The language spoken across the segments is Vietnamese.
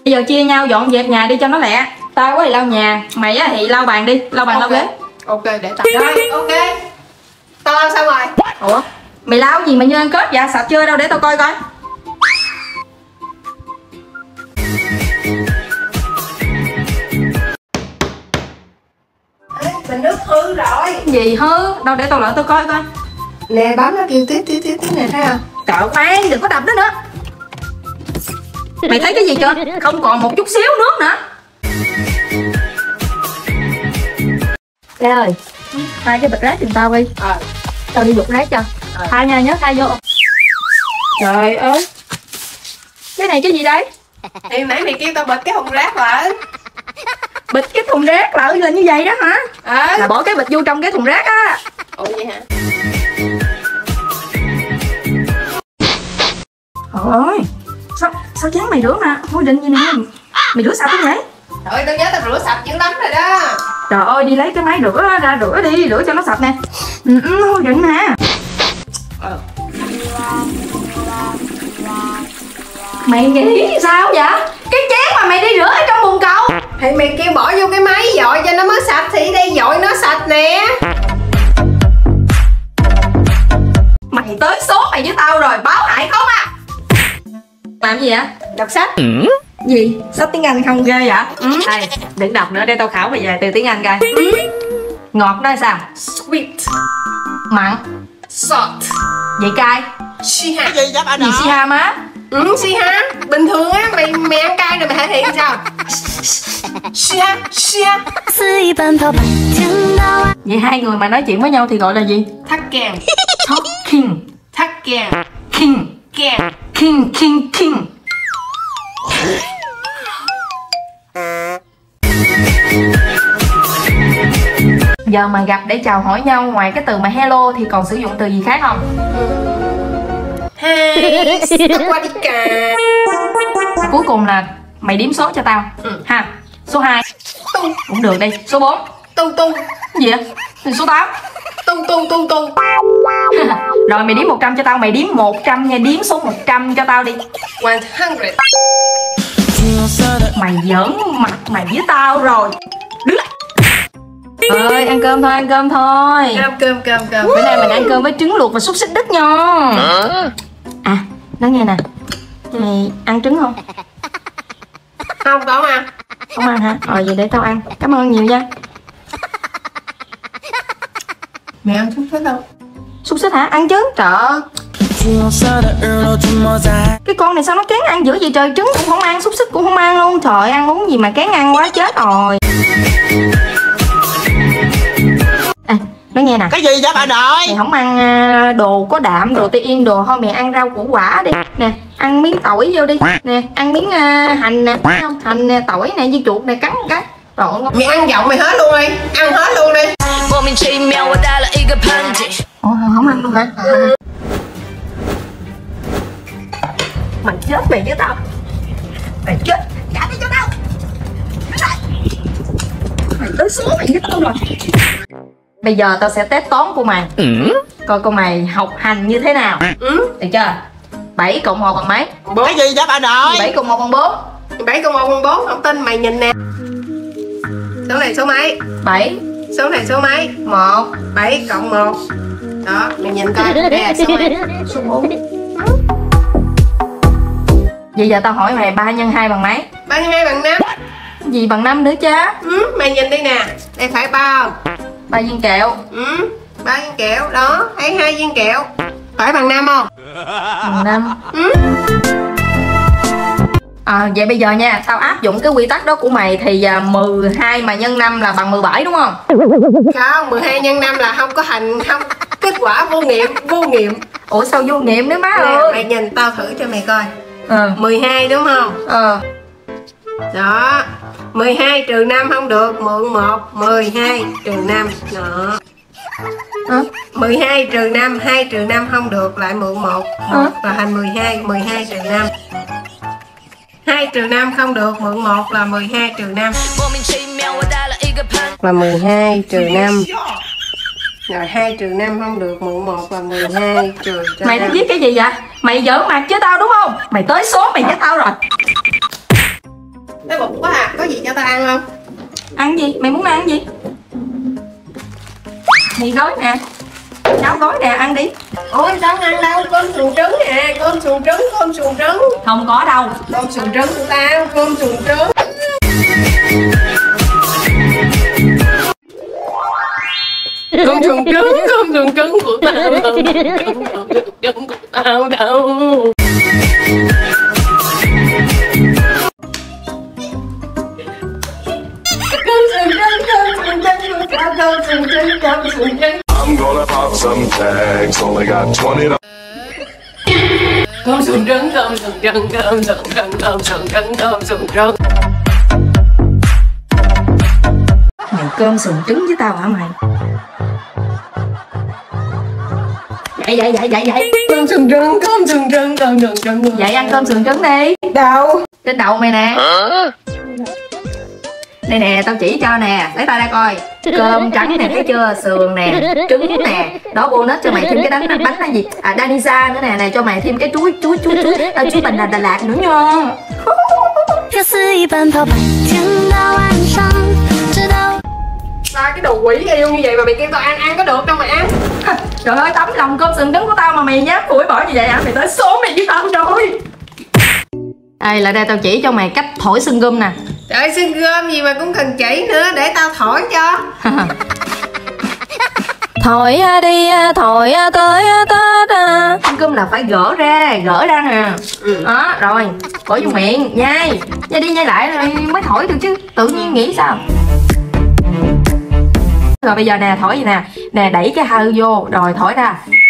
Bây giờ chia nhau dọn dẹp nhà đi cho nó lẹ. Tao thì lau nhà, mày thì lau bàn đi, lau bàn lau ghế. Ok, để tao. Rồi, ok. Tao lau xong rồi. Ủa, mày lau gì mà như ăn kết vậy? Sạch chưa đâu để tao coi coi. Bình nước hư rồi. Gì hư? Đâu để tao lại tao coi coi. Nè, bấm nó kêu tiếp nè, thấy không? Trời khoan, đừng có đập nó nữa. Mày thấy cái gì chưa? Không còn một chút xíu nước nữa. Lê ơi, thay cái bịch rác giùm tao đi. Tao đi giục rác cho. Thay nha, nhớ thay vô. Trời ơi, cái này cái gì đấy? Thì nãy mày kêu tao bịch cái thùng rác lại. Bịch cái thùng rác lại là như vậy đó hả? Là bỏ cái bịch vô trong cái thùng rác á. Ủa vậy hả? Ôi, sao chán mày rửa mà thôi định gì nè. Mày rửa sạch không vậy? Trời ơi, tao nhớ tao rửa sạch dữ lắm rồi đó. Trời ơi, đi lấy cái máy rửa ra rửa đi, rửa cho nó sạch nè. Thôi định nè. Mày nghĩ sao vậy? Cái chén mà mày đi rửa ở trong bồn cầu. Thì mày kêu bỏ vô cái máy dội cho nó mới sạch, thì đây dội nó sạch nè. Mày tới số mày với tao rồi, báo hại không à? Làm gì vậy? Đọc sách. Gì? Sách tiếng Anh không ghê vậy? Đây, đừng đọc nữa, để tao khảo mày vài từ tiếng Anh coi. Ngọt đó là sao? Sweet. Mặn. Salt. Vị cay. Siha. Gì siha má? Siha. Bình thường á, mày ăn cay rồi mày thể hiện sao? Siha. Vậy hai người mà nói chuyện với nhau thì gọi là gì? Thắt kèn. Talking. Thắt kèn. King. Kèn. King. Giờ mà gặp để chào hỏi nhau, ngoài cái từ mà hello thì còn sử dụng từ gì khác không? Hey, Sawadika. Cuối cùng là mày đếm số cho tao. Ha. Số 2. Cũng được đi. Số 4. Tung. Gì vậy? Số 8. Tung. Rồi mày đếm 100 cho tao, mày đếm 100 nha, đếm số 100 cho tao đi. 100. Mày giỡn mặt mày với tao rồi. Đứng lại. Ơi, ăn cơm thôi. Cơm. Bữa nay mình ăn cơm với trứng luộc và xúc xích Đức nha. À, nói nghe nè. Mày ăn trứng không? Không ăn. Không ăn hả? Vậy để tao ăn. Cảm ơn nhiều nha. Mày ăn xúc xích không? Xúc xích hả? Ăn chứ. Trời ơi. Cái con này sao nó kén ăn dữ vậy trời. Trứng cũng không ăn, xúc xích cũng không ăn luôn. Trời, ăn uống gì mà kén ăn quá chết rồi. Nói nghe nè. Cái gì vậy bà nội? Mày không ăn đồ có đạm, protein đồ thôi, mày ăn rau củ quả đi. Nè, ăn miếng tỏi vô đi. Nè, ăn miếng hành nè, thấy không? Hành nè, tỏi nè, dưa chuột nè, cắn cái. Rồi ngon. Mày ăn giọng mày hết luôn đi. Ăn hết luôn đi. Ủa, không ăn luôn hả? Mày chết mày với tao. Mày chết. Trả đi cho tao. Mày tới số mày với tao rồi. Bây giờ tao sẽ test toán của mày. Coi con mày học hành như thế nào. Được chưa? 7 cộng 1 bằng mấy? Cái gì vậy bà nội? 7 cộng 1 bằng 4. 7 cộng 1 bằng 4. Không tin mày nhìn nè. Số này số mấy? 7. Số này số mấy? 1. 7 cộng 1. Đó, mày nhìn coi. Đây là số mấy? Số 4. Vậy giờ tao hỏi mày 3 x 2 bằng mấy? 3 x 2 bằng 5. Gì bằng 5 nữa chứ? Mày nhìn đi nè. Đây phải 3 không? 3 viên kẹo. 3 viên kẹo. Đó, thấy 2 viên kẹo. Phải bằng 5 không? Bằng 5. Vậy bây giờ nha, tao áp dụng cái quy tắc đó của mày thì 12 mà nhân 5 là bằng 17 đúng không? Không, 12 x 5 là không có không. Kết quả vô nghiệm. Ủa sao vô nghiệm nữa má Nè, ơi? mày nhìn tao thử cho mày coi. 12 đúng không? Đó. 12 trừ 5 không được, mượn 1. 12 trừ 5. Đó. 12 trừ 5, 2 trừ 5 không được, lại mượn 1. 1 là thành 12, 12 trừ 5. 2 trừ 5 không được, mượn 1 là 12 trừ 5. Là 12 trừ 5. Rồi 2 trừ 5 không được, mượn 1 là 12 trừ cho Mày 5. đã viết cái gì vậy? Mày giỡn mặt với tao đúng không? Mày tới số mày với tao rồi. Đói bụng quá à, có gì cho tao ăn không? Ăn gì? Mày muốn ăn gì? Mì gói nè, cháo gói nè, ăn đi. Ôi tao ăn đâu, cơm xuồng trứng nè, cơm xuồng trứng, cơm xuồng trứng. Không có đâu. Cơm xuồng trứng của tao, cơm xuồng trứng. Cơm xuồng trứng của tao, cơm xuồng trứng của tao đâu. I'm gonna pop some tags, only got $20. Cơm xuồng trứng, cơm xuồng trứng, cơm xuồng trứng, cơm xuồng trứng, cơm xuồng trứng. Mày cơm sườn trứng với tao hả mày? Dậy. Cơm xuồng trứng, cơm xuồng trứng, cơm xuồng trứng. Dậy ăn cơm sườn trứng đi. Đâu? Trên đầu mày nè. Đây nè, tao chỉ cho nè, lấy tay ra coi. Cơm trắng nè, thấy chưa? Sườn nè, trứng nè. Đó, bonus cho mày thêm cái bánh là gì? Danisa nữa nè, này cho mày thêm cái chuối Bình Đà Lạt nữa nha. Sao cái đồ quỷ yêu như vậy mà mày kêu tao ăn có được đâu mày ăn. Trời ơi, tấm lòng cơm sườn trứng của tao mà mày dám phủi bỏ như vậy hả? Mày tới số mày với tao rồi. Đây, lại đây tao chỉ cho mày cách thổi xương gum nè. Trời ơi, xương gum gì mà cũng cần chỉ nữa, để tao thổi cho. Thổi đi, thổi tới Tết. Xương gum là phải gỡ ra nè. Đó, rồi, bỏ vô miệng, nhai đi nhai lại rồi mới thổi được chứ. Tự nhiên nghĩ sao? Rồi bây giờ nè, thổi gì nè. Nè, đẩy cái hơi vô, rồi thổi ra.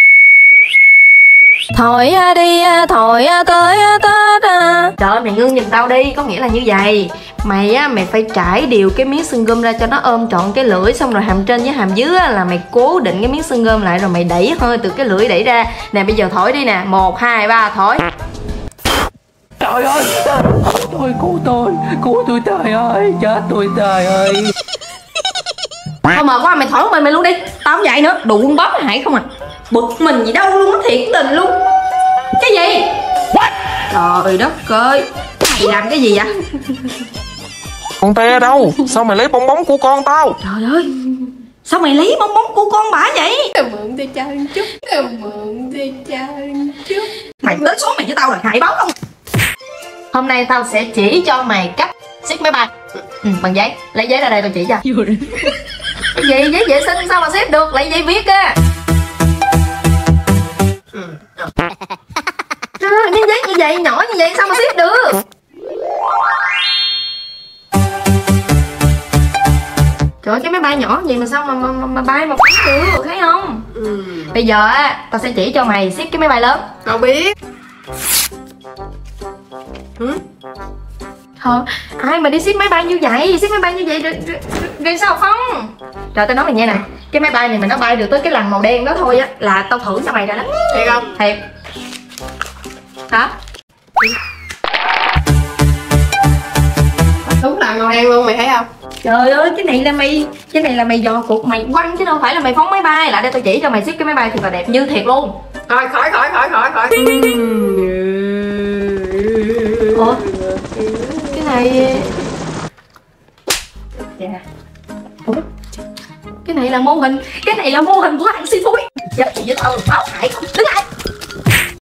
Thổi đi, thổi tới Tết. Trời ơi, mày ngưng giùm tao đi. Có nghĩa là như vậy. Mày phải trải đều cái miếng xương gum ra cho nó ôm trọn cái lưỡi. Xong rồi hàm trên với hàm dưới là mày cố định cái miếng xương gum lại. Rồi mày đẩy hơi từ cái lưỡi đẩy ra. Nè, bây giờ thổi đi nè. 1, 2, 3, thổi. Trời ơi, tôi cứu tôi trời ơi, chết tôi trời ơi. Thôi mệt quá, mày thổi một mình luôn đi. Tao không dậy nữa, đụng bóp hại không à. Bực mình gì đâu luôn, nó thiệt tình luôn. Cái gì? What? Trời đất ơi, mày làm cái gì vậy? Con te đâu? Sao mày lấy bong bóng của con tao? Trời ơi, sao mày lấy bong bóng của con bả vậy? Tao mượn tay chơi một chút, tao mượn tay chơi một chút. Mày tới số mày với tao là hại báo không? Hôm nay tao sẽ chỉ cho mày cách xếp máy bay. Bằng giấy, lấy giấy ra đây tao chỉ cho. Cái gì? Giấy vệ sinh sao mà xếp được? Lấy giấy viết á. Cái giấy như vậy, nhỏ như vậy sao mà xếp được? Trời ơi, cái máy bay nhỏ gì mà sao mà bay mà phóng được, thấy không? Bây giờ á, tao sẽ chỉ cho mày xếp cái máy bay lớn. Tao biết. Thôi, ai mà đi xếp máy bay như vậy? Xếp máy bay như vậy rồi sao không? Trời, tao nói mày nghe nè. Cái máy bay này mà nó bay được tới cái lằn màu đen đó thôi á là tao thưởng cho mày rồi đó. Thiệt không? Thiệt. Hả? Đúng là màu đen luôn, mày thấy không? Trời ơi, cái này là mày dò cuộc mày quăng chứ đâu phải là mày phóng máy bay. Lại đây tao chỉ cho mày xếp cái máy bay thì là đẹp như thiệt luôn. Thôi khỏi. Ủa? Cái này... Ủa? Cái này là mô hình của thằng Si Phúi. Giờ chị với tao báo hại không? Đứng